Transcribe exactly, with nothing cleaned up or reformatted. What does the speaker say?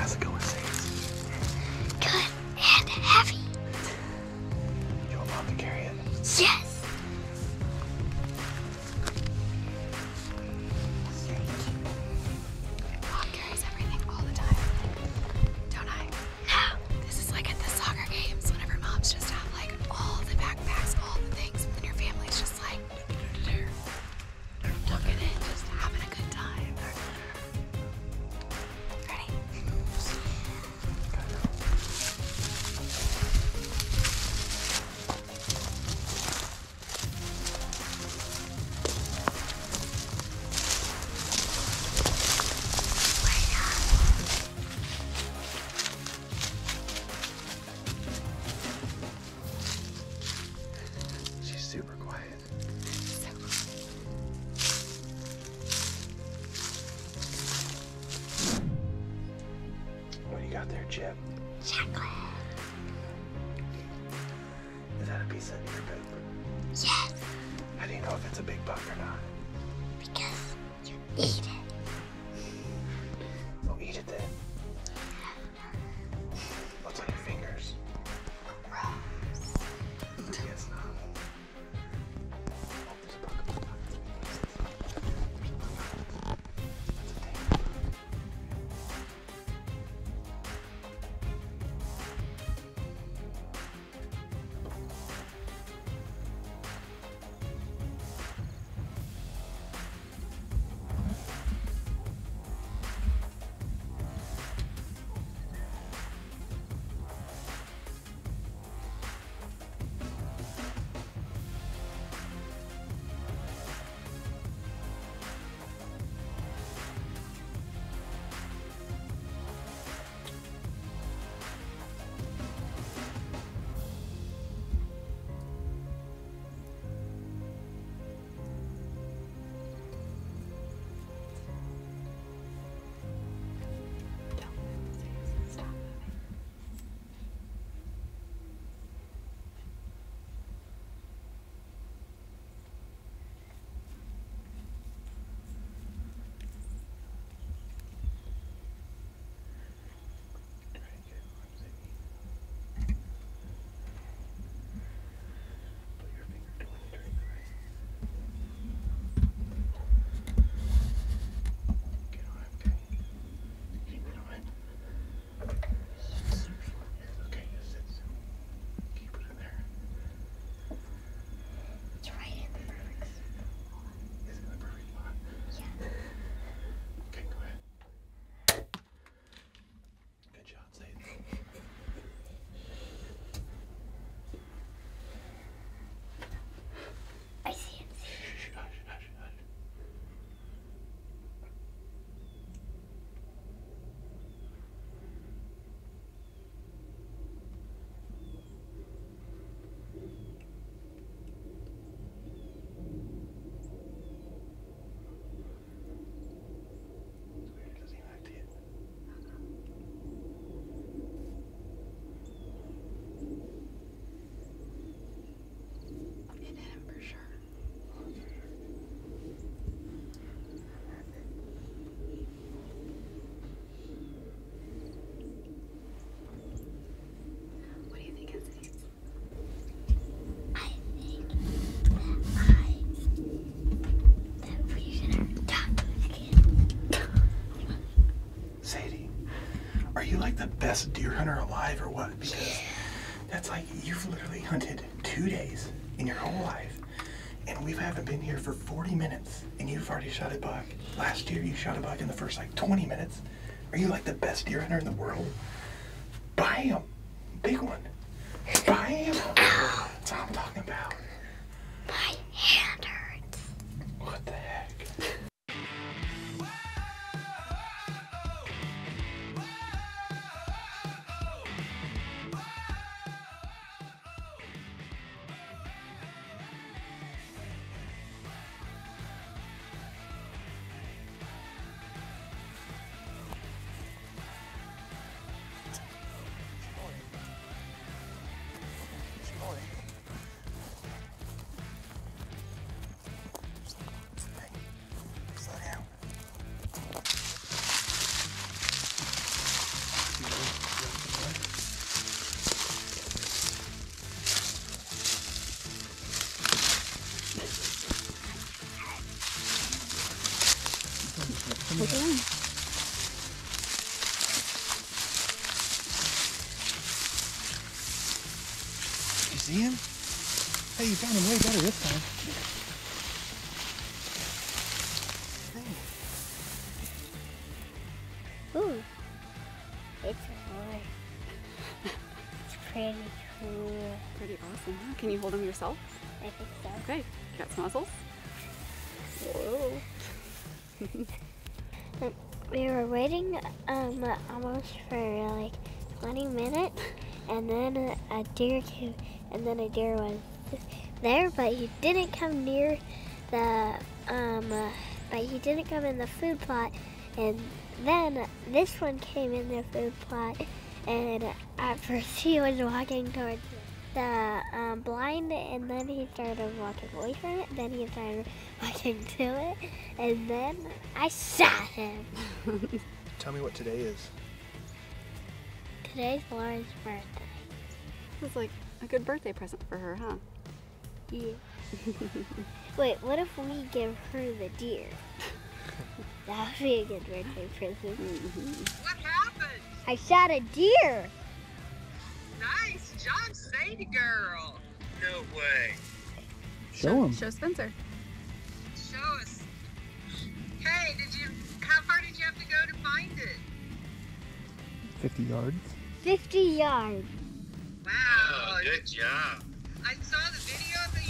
How's it going, Sadie? Good and heavy. You want Mom to carry it? Yes. Mom carries everything all the time. Don't I? No. This is like at the soccer games whenever moms just have like all the backpacks, all the things, and your family's just like tucking in, just having a good time. Ready? She's super quiet. So What do you got there, Chip? Chocolate. Is that a piece of your poop? Yes. How do you know if it's a big bug or not? Because you eat it. Oh, eat it then. What's on your fingers? Yes, no. Oh, there's a bug. That's a thing. stop moving. Right, get on, Sadie. Put your finger toward the drink, right? Get on it, okay? Keep it on. Okay, just sit still. Keep it in there. It's right in the perfect spot. Is it in the perfect spot? Yeah. Okay, go ahead. Good job, Sadie. I see it. Shh, hush, hush, hush. It's weird, it doesn't even act yet. It hit him for sure. What do you think it is? I think that I that we should talk again. Sadie, are you like the best deer hunter alive or what? Because that's like you've literally hunted two days in your whole life, and we haven't been here for forty minutes, and you've already shot a buck. Last year you shot a buck in the first like twenty minutes. Are you like the best deer hunter in the world? Bam! Big one. Bam! That's what I'm talking about. My hand hurts. What the heck? Thank you. see him? Hey, you found him way better this time. Ooh. It's a boy. It's pretty cool. Pretty awesome, huh? Can you hold him yourself? I think so. Okay, got some muzzles. Whoa. Um, we were waiting um almost for like twenty minutes, and then a deer came, and then a deer was there, but he didn't come near the um, uh, but he didn't come in the food plot, and then this one came in the food plot, and at first he was walking towards the um, blind, and then he started walking away from it, then he started walking to it, and then I shot him. Tell me what today is. Today's Lauren's birthday. It's like a good birthday present for her, huh? Yeah. Wait, what if we give her the deer? That would be a good birthday present. Mm-hmm. What happened? I shot a deer! Nice job, Sadie girl. No way. Show him. Show Spencer. Show us. Hey, did you, how far did you have to go to find it? fifty yards. fifty yards. Wow. Oh, good job. I saw the video of